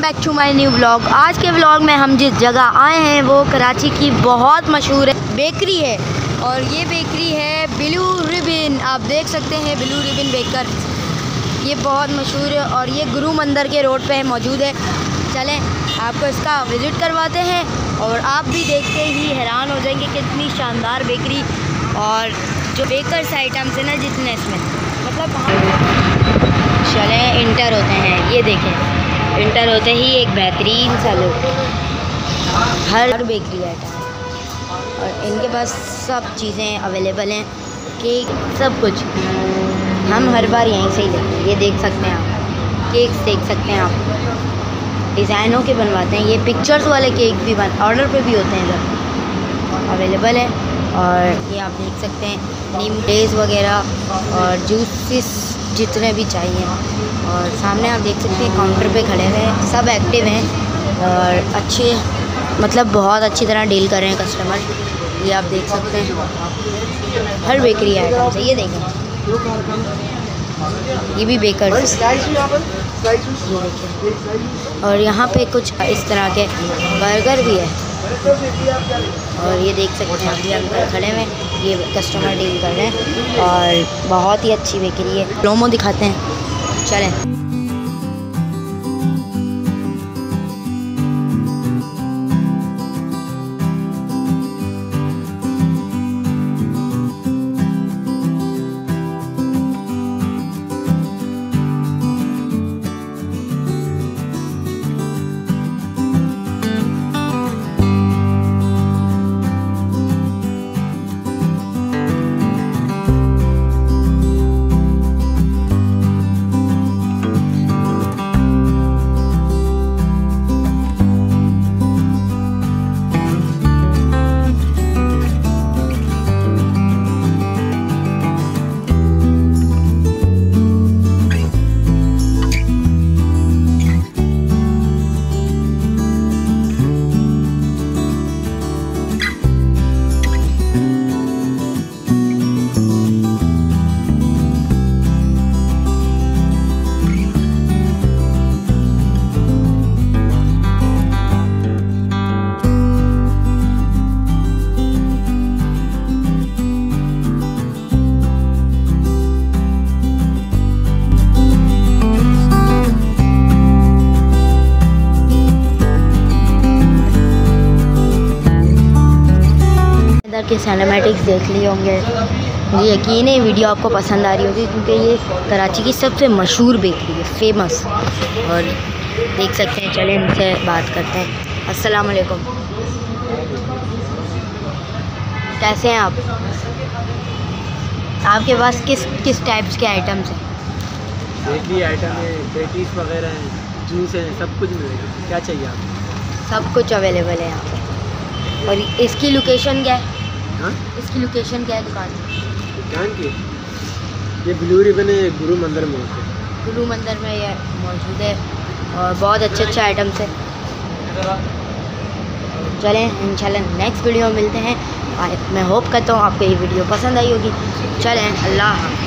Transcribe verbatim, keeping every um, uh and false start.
Back to my new vlog. आज के vlog में हम जिस जगह आए हैं वो कराची की बहुत मशहूर है बेकरी है, और ये बेकरी है ब्लू रिबन। आप देख सकते हैं ब्लू रिबन बेकर, ये बहुत मशहूर है और ये गुरु मंदिर के रोड पे मौजूद है। चलें आपको इसका विज़िट करवाते हैं और आप भी देखते ही हैरान हो जाएंगे कितनी शानदार बेकरी और जो बेकर्स आइटम्स है ना जितने इसमें मतलब। चलें इंटर होते हैं, ये देखें इंटर होते ही एक बेहतरीन सा लुक, हर बेकरी आइटम और इनके पास सब चीज़ें अवेलेबल हैं, केक सब कुछ। हम हर बार यहीं से ही लेते हैं। ये देख सकते हैं आप, केक्स देख सकते हैं आप, डिज़ाइनों के बनवाते हैं। ये पिक्चर्स वाले केक भी बन ऑर्डर पे भी होते हैं, इधर अवेलेबल है। और ये आप देख सकते हैं नीम डेज वगैरह और जूसेस जितने भी चाहिए। और सामने आप देख सकते हैं काउंटर पे खड़े हुए हैं, सब एक्टिव हैं और अच्छे मतलब बहुत अच्छी तरह डील कर रहे हैं कस्टमर। ये आप देख सकते हैं हर बेकरी आइटम से। ये देखें ये भी बेकर, ये देखिए। और यहाँ पे कुछ इस तरह के बर्गर भी है और ये देख सकते हैं अभी अंकल खड़े हुए, ये कस्टमर डील कर रहे हैं और बहुत ही अच्छी बेकरी है। प्रोमो दिखाते हैं, चलें। के सिनेमैटिक्स देख लिए होंगे, मुझे यकीन है वीडियो आपको पसंद आ रही होगी क्योंकि ये कराची की सबसे मशहूर बेकरी है, फेमस। और देख सकते हैं, चलें इनसे बात करते हैं। अस्सलाम वालेकुम, कैसे हैं आप? आपके पास किस किस टाइप्स के आइटम्स हैं? बेकरी आइटम है, पेटीज वगैरह हैं, जूस है, सब कुछ मिलेगा। क्या चाहिए आपको? सब कुछ अवेलेबल है यहाँ पे। और इसकी लोकेशन क्या है? हाँ? इसकी लोकेशन क्या है दुकान की? दुकान की ये ब्लू रिबन है, गुरु मंदिर में है। गुरु मंदिर में ये मौजूद है और बहुत अच्छे अच्छे आइटम्स हैं। चलें इंशाल्लाह नेक्स्ट वीडियो में मिलते हैं। मैं होप करता हूँ आपको ये वीडियो पसंद आई होगी। चलें, अल्लाह।